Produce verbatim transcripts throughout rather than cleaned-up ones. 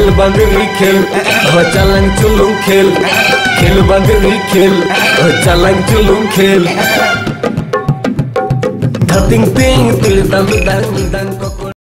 खेल बंदरी खेल हो चलंग चुलुंग खेल खेल बंदरी खेल हो चलंग चुलुंग खेल धतिंग तिंग तिल दम दंग दंग को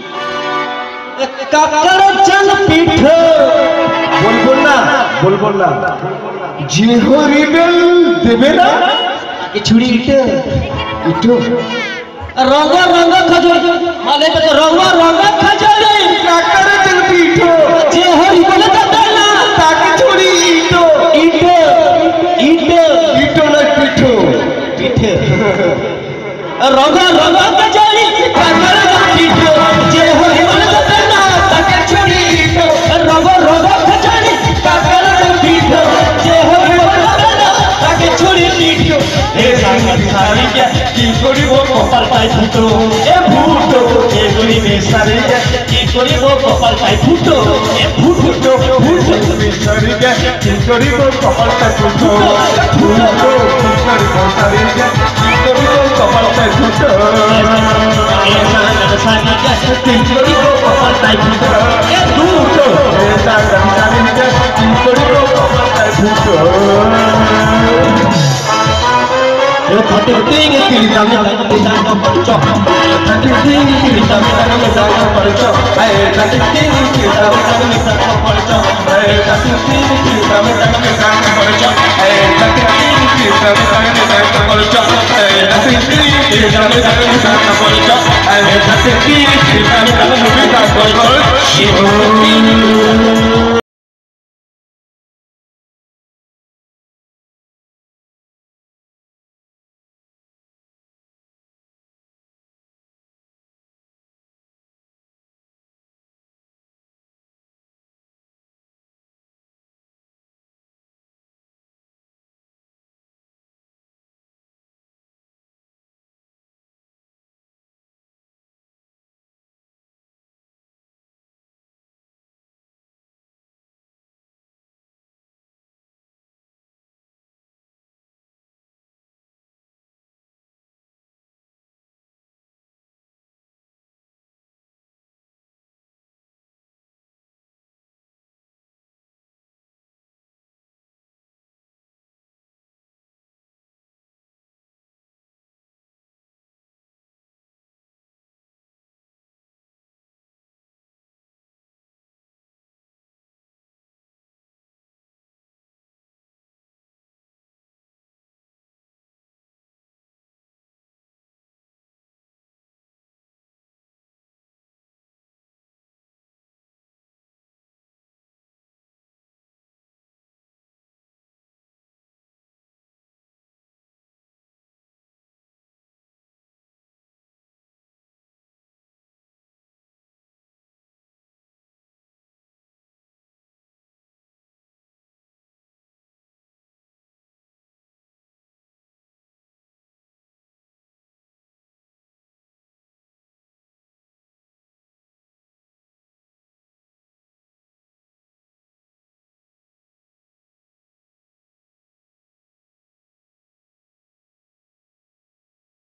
काकर चल पीठ बोल बोल ना बोल बोल ना जी हो रिबेल देबे ना के छुरी इटे इटो रंग रंग खजोर माले पे रंग रंग खजोर काकर चल पीठ जे हो रिबेल देना ताके छुरी इटो इटे इटे इटो ना पीठो पीठे रंग रंग खजोर काकर चल पीठ जे हो रिबेल देना ताके छुरी इटो रंग रंग खजोर काकर चल पीठ जे हो रिबेल देना ताके छुरी इटो ए संग सारी के की करिब कपाल पाई फुटो ए फुटो ए गरी में सारी के की करिब कपाल पाई फुटो ए फुटो फुटो सारी के की करिब कपाल पाई फुटो फुटो की करिब सारी के की करिब कपाल पाई फुटो ए संग सारी के की करिब कपाल पाई फुटो ए फुटो ए संग सारी के की करिब कपाल पाई फुटो ए फटे टिंग तिली दम दम दम परचो फटे टिंग तिली दम दम दम परचो ए फटे टिंग तिली दम दम दम परचो ए फटे टिंग तिली दम दम दम परचो ए फटे टिंग तिली दम दम दम परचो ए फटे टिंग तिली दम दम दम परचो ए फटे टिंग तिली दम दम दम परचो